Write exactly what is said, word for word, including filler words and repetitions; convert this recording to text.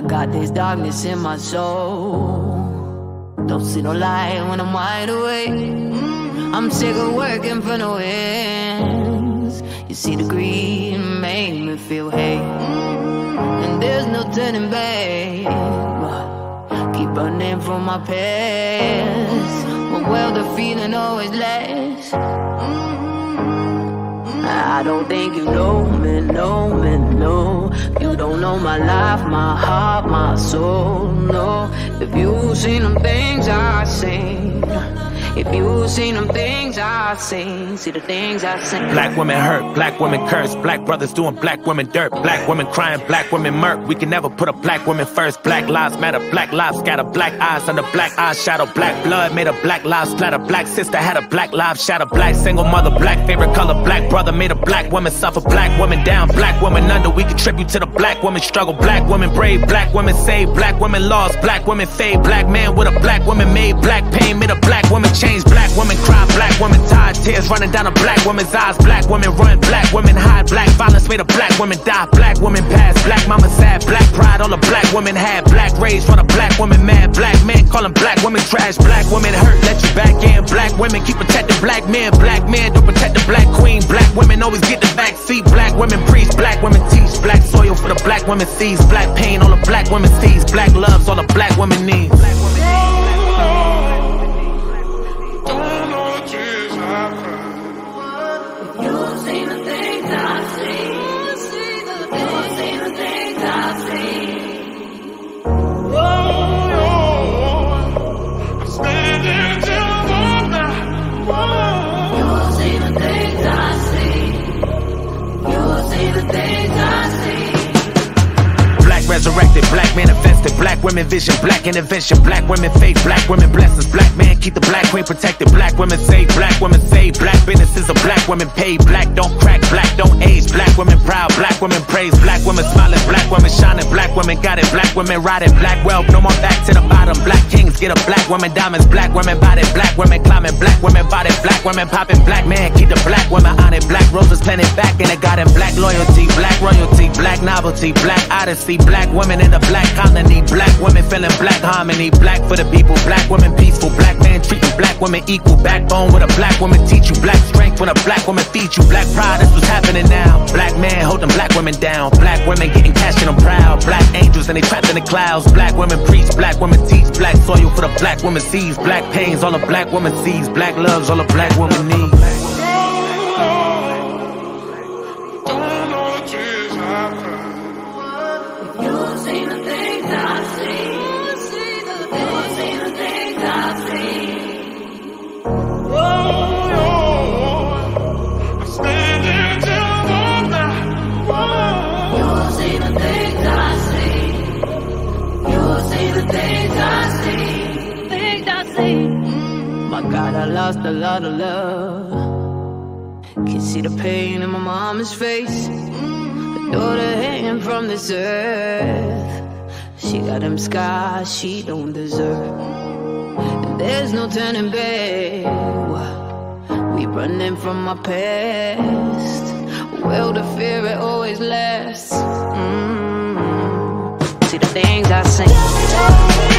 got this darkness in my soul. Don't see no light when I'm wide awake. I'm sick of working for no ends. You see the greed made me feel hate, and there's no turning back. Keep running from my past, but well, the feeling always lasts. I don't think you know me, know me, no. You don't know my life, my heart, my soul, no. If you've seen them things I seen, if you've seen them things I seen, see the things I seen. Black women hurt, black women curse, black brothers doing black women dirt, black women crying, black women murk. We can never put a black woman first. Black lives matter, black lives scatter, black eyes under black eyes shadow, black blood made a black lives splatter, black sister had a black lives shatter, black single mother, black favorite color, black brother made a black woman suffer, black woman down, black woman under. We contribute to the black woman struggle, black woman brave, black woman saved, black woman lost, black woman fade, black man with a black woman made, black pain made a black woman change. Black woman cry, black woman tired, tears running down a black woman's eyes. Black women run, black women hide, black violence made a black woman die. Black woman pass, black mama sad, black pride all the black women had. Black rage for the black woman mad, black men calling black women trash. Black women hurt, let you back in. Black women keep protecting black men, black men don't protect the black queen. Black women always get the back seat. Black women preach, black women teach. Black soil for the black women sees. Black pain all the black women sees. Black loves all the black women needs. You've seen the things I've seen. You've seen the things I've seen. Oh, I'm standing till the night. Oh. You've seen the things I've seen. You've seen the things I've seen. Black resurrected, black manifested, black women vision, black intervention, black women faith, black women blessings, black man keep the black queen protected, black women save, black women save, black businesses are black women paid, black don't crack, black don't age, black women proud, black women praise, black women smiling, black women shining, black women got it, black women riding, black wealth, no more back to the bottom, black kings get a black woman diamonds, black women body, black women climbing, black women body, black women popping, black man keep the black women on it, black roses planted back in the garden, black loyalty, black royalty, black novelty, black odyssey, black women in the black colony, black women feeling black harmony, black for the people, black women peaceful, black man treating black women equal, backbone with a black woman teach you, black strength when a black woman feed you, black pride, that's what's happening now, black man holding black women down, black women getting cash and I'm proud, black angels and they trapped in the clouds, black women preach, black women teach, black soil for the black woman sees, black pains all the black woman sees, black loves all the black woman needs. You've seen the things I've seen. You've seen the things I've seen. Oh, I'm standing till the night. Oh. You've seen the things I've seen. You've seen the things I've seen. Things I've seen. My God, I lost a lot of love. Can see the pain in my mama's face. Daughter hanging from this earth. She got them scars she don't deserve, and there's no turning back. We running from our past. Well, the fear it always lasts. Mm-hmm. See the things I seen.